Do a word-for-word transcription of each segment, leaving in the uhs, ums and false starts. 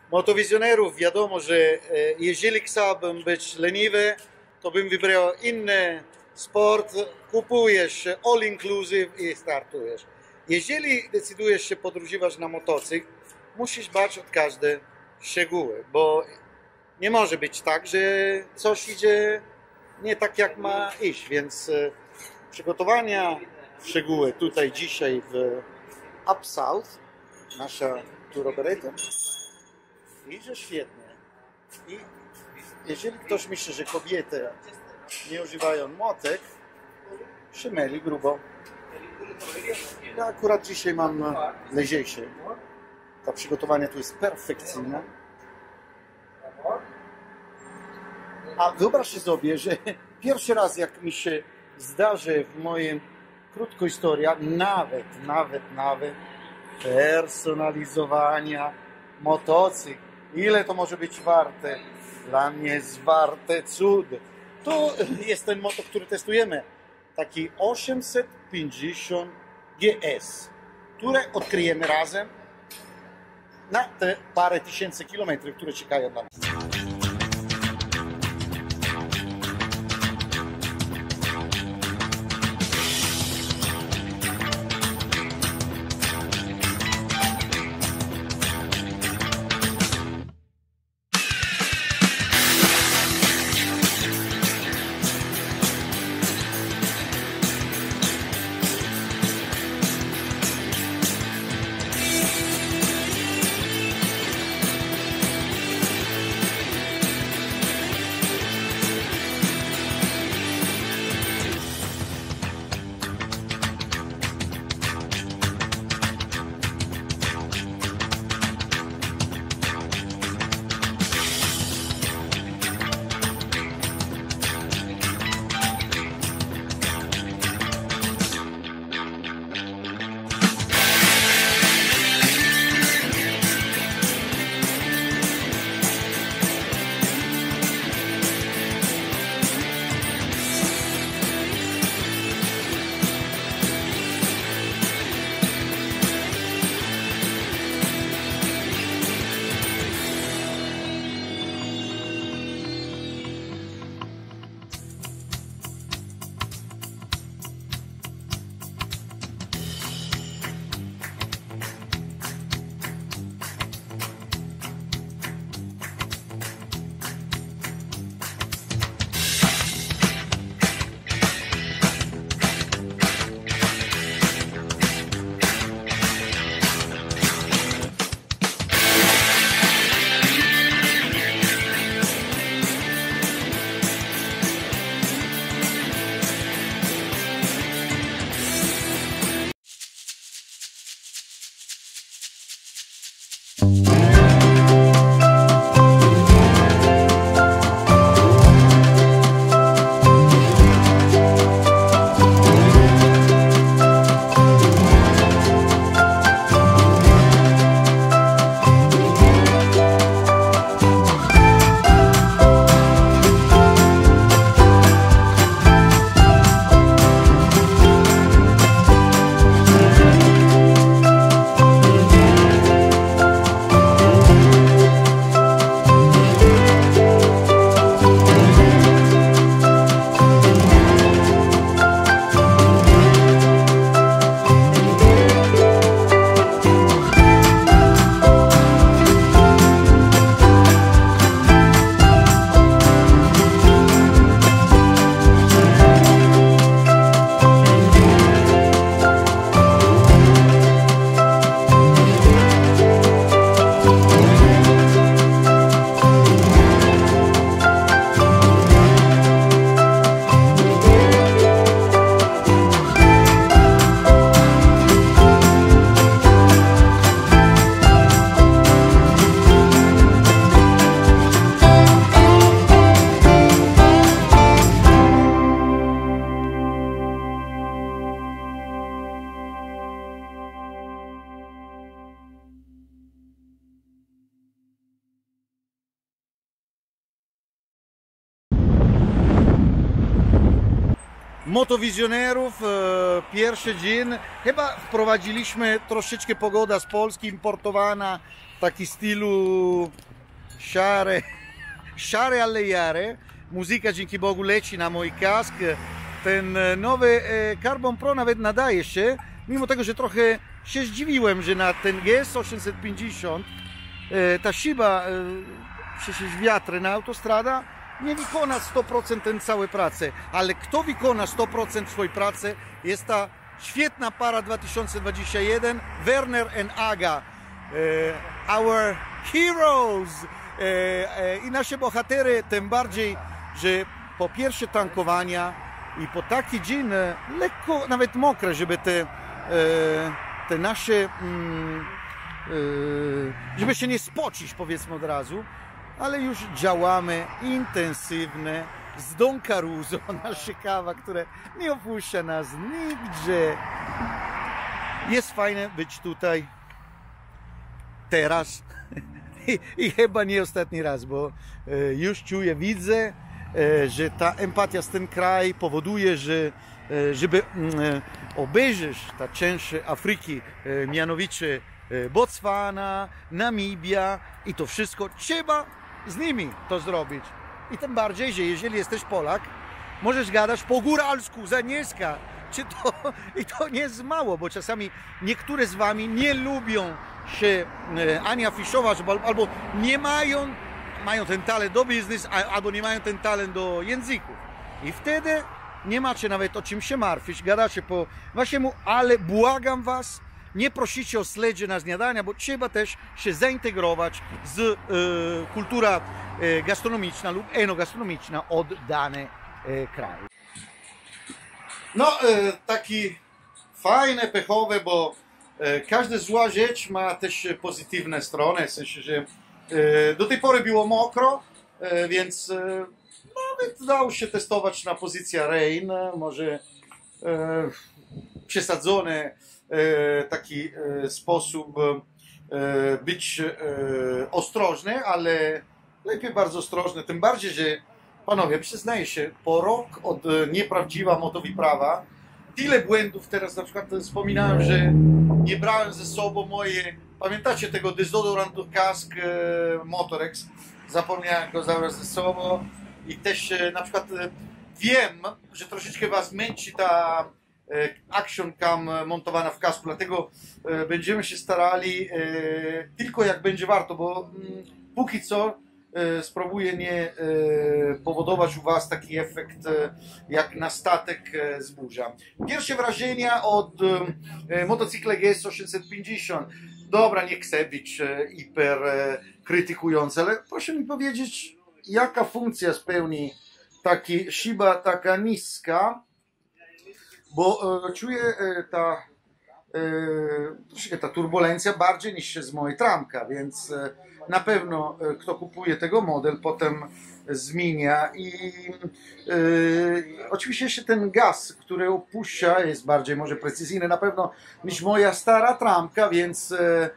motowizjonerów wiadomo, że jeżeli chciałbym być leniwy, to bym wybrał inny sport, kupujesz all inclusive i startujesz. Jeżeli decydujesz się podróżować na motocykl, musisz dbać o każde szczegóły, bo nie może być tak, że coś idzie nie tak jak ma iść, więc przygotowania, szczegóły tutaj dzisiaj w Up South, nasza tour operator, idzie świetnie. I jeżeli ktoś myśli, że kobiety nie używają motek, się myli grubo. Ja akurat dzisiaj mam lżejsze. To przygotowanie tu jest perfekcyjne. A wyobraźcie sobie, że pierwszy raz jak mi się zdarzy w moim krótko historia, nawet, nawet, nawet personalizowania motocykl. Ile to może być warte? Dla mnie jest warte cud. To jest ten motor, który testujemy. Taki osiemset pięćdziesiąt G S, które odkryjemy razem na te parę tysięcy kilometrów, które czekają na nas. motowizjonerów, pierwszy dzień. Chyba wprowadziliśmy troszeczkę pogoda z Polski importowana, taki stylu szare, szare ale jare. Muzyka dzięki Bogu leci na mój kask. Ten nowy Carbon Pro nawet nadaje się, mimo tego, że trochę się zdziwiłem, że na ten G S osiemset pięćdziesiąt ta szyba przecież wiatry na autostrada nie wykona sto procent ten całe prace, ale kto wykona sto procent swojej pracy, jest ta świetna para dwa tysiące dwudziesty pierwszy, Werner and Aga, our heroes, i nasze bohatery, tym bardziej, że po pierwsze tankowania i po taki dzień lekko, nawet mokre, żeby te, te nasze, żeby się nie spocić, powiedzmy od razu, ale już działamy intensywnie z Don Caruso, nasza kawa, która nie opuszcza nas nigdzie. Jest fajne być tutaj teraz i, i chyba nie ostatni raz, bo e, już czuję, widzę, e, że ta empatia z tym kraj powoduje, że e, żeby e, obejrzeć ta część Afryki, e, mianowicie e, Botswana, Namibia i to wszystko trzeba z nimi to zrobić. I tym bardziej, że jeżeli jesteś Polak, możesz gadać po góralsku, za niska. Czy to, i to nie jest mało, bo czasami niektóre z wami nie lubią się ani afiszować, albo nie mają, mają ten talent do biznesu, albo nie mają ten talent do języków. I wtedy nie macie nawet o czym się martwić, gadacie po waszemu, ale błagam was, nie prosicie o śledzie na śniadania, bo trzeba też się zaintegrować z e, kultura e, gastronomiczna lub enogastronomiczna od danej e, kraju. No, e, taki fajne, pechowe, bo e, każda zła rzecz ma też pozytywne strony, w sensie, że e, do tej pory było mokro, e, więc e, nawet dało się testować na pozycję rain, może e, przesadzone e, taki e, sposób e, być e, ostrożny, ale lepiej bardzo ostrożny, tym bardziej, że panowie, przyznaję się, po rok od nieprawdziwa motowiprawa, tyle błędów teraz, na przykład wspominałem, że nie brałem ze sobą moje, pamiętacie tego dezodorantu kask e, Motorex, zapomniałem go zabrać ze sobą i też e, na przykład e, wiem, że troszeczkę was męczy ta e, action cam montowana w kasku, dlatego e, będziemy się starali e, tylko jak będzie warto, bo m, póki co spróbuję nie powodować u was taki efekt jak na statek z burza. Pierwsze wrażenia od motocykla G S osiemset pięćdziesiąt. Dobra, nie chcę być hiper krytykujący, ale proszę mi powiedzieć, jaka funkcja spełni taki szyba taka niska, bo czuję ta, troszkę ta turbulencja bardziej niż się z mojej tramka, więc na pewno kto kupuje tego model potem zmienia i yy, oczywiście jeszcze ten gaz, który opuszcza, jest bardziej może precyzyjny na pewno niż moja stara tramka, więc yy,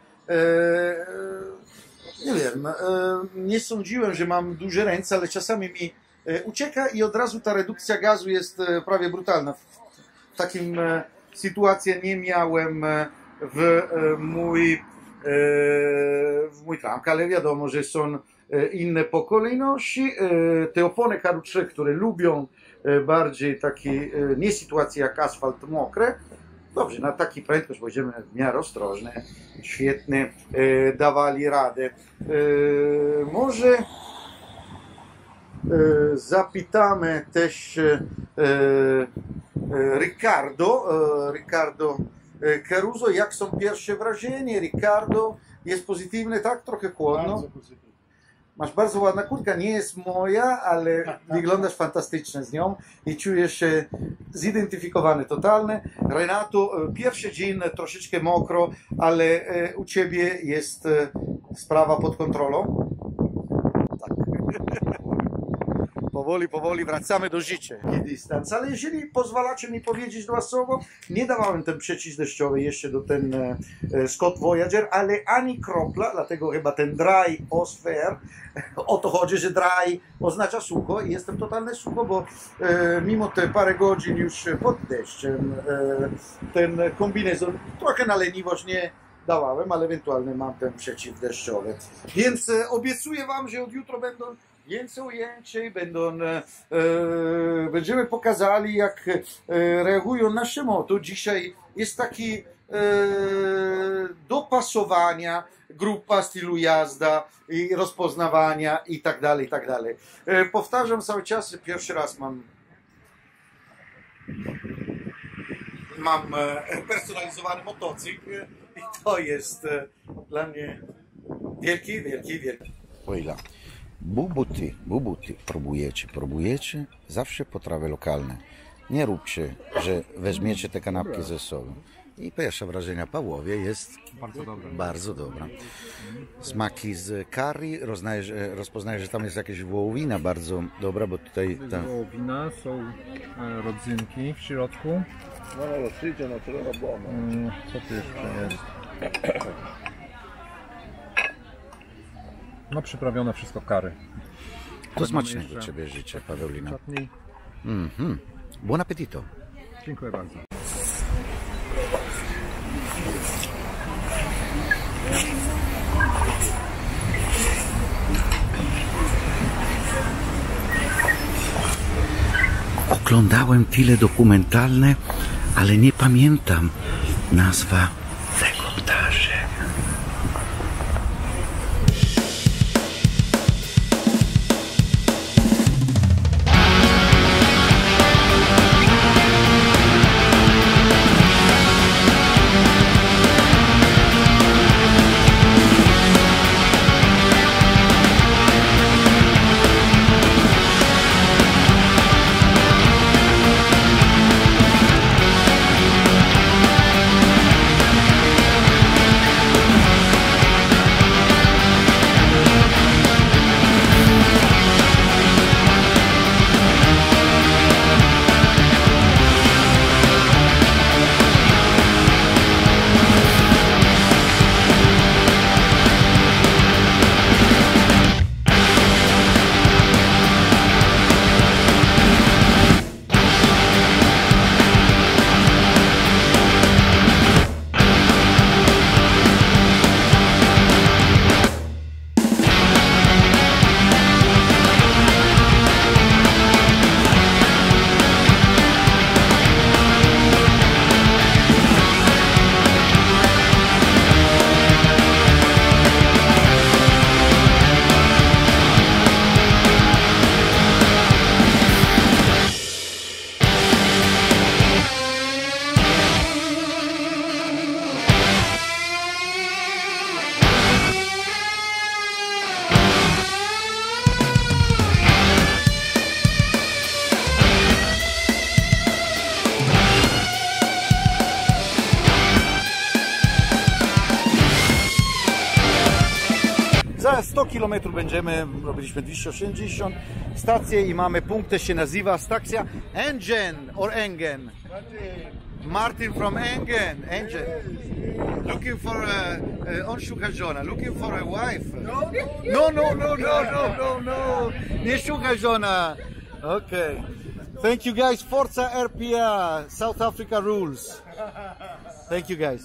yy, nie wiem, yy, nie sądziłem, że mam duże ręce, ale czasami mi yy, ucieka i od razu ta redukcja gazu jest yy, prawie brutalna. W, w takim yy, sytuacji nie miałem w yy, mój w mój tramk, ale wiadomo, że są inne po kolejności. Te opony K trzy, które lubią bardziej takie nie sytuacje jak asfalt mokre. Dobrze, na taki prędkość będziemy w miarę ostrożne, świetnie dawali radę. Może zapytamy też Riccardo, Riccardo Caruso, jak są pierwsze wrażenia? Riccardo, jest pozytywne, tak? Trochę chłodno. Bardzo pozytywne. Masz bardzo ładna kurtka, nie jest moja, ale wyglądasz fantastycznie z nią i czujesz się zidentyfikowany totalnie. Renato, pierwszy dzień troszeczkę mokro, ale u ciebie jest sprawa pod kontrolą? Tak. powoli, powoli wracamy do życia. Dystans, ale jeżeli pozwalacie mi powiedzieć dwa słowa, nie dawałem ten przycisk deszczowy jeszcze do ten e, Scott Voyager, ale ani kropla, dlatego chyba ten dry osfer, o to chodzi, że dry oznacza sucho i jestem totalnie sucho, bo e, mimo te parę godzin już pod deszczem e, ten kombinezon trochę na leniowość nie dawałem, ale ewentualnie mam ten przeciwdeszczowy. Więc e, obiecuję wam, że od jutro będą więcej ujęć, będą, e, e, będziemy pokazali, jak e, reagują nasze moto. Dzisiaj jest taki e, dopasowania, grupa stylu jazda i rozpoznawania i tak dalej, i tak dalej. E, powtarzam cały czas, pierwszy raz mam mam e, personalizowany motocykl i to jest e, dla mnie wielki, wielki, wielki. Ojla. Bubuty, bubuty, próbujecie, próbujecie, zawsze potrawy lokalne. Nie róbcie, że weźmiecie te kanapki ze sobą. I pierwsze wrażenia Pawłowie jest bardzo dobra. Bardzo dobra. Smaki z curry, rozpoznajesz, rozpoznajesz, że tam jest jakaś wołowina bardzo dobra, bo tutaj... Ta... Wołowina, są rodzynki w środku. No, no, przyjdzie na tyle robono. Co tu jeszcze jest? No przyprawione wszystko curry. To smacznego Ciebie życzę, Pawełina. Mm-hmm. Buon appetito. Dziękuję bardzo. Oglądałem filmy dokumentalne, ale nie pamiętam nazwa reportaży. Za sto kilometrów będziemy, robiliśmy dwieście osiemdziesiąt stację i mamy punkt, też się nazywa stacja Engen or Engen. Martin from Engen. Engen. Looking for a, a on szuka żona, looking for a wife. No, no, no, no, no, no, no. Nie szuka żona. Okay. Thank you guys. Forza R P A. South Africa rules. Thank you guys.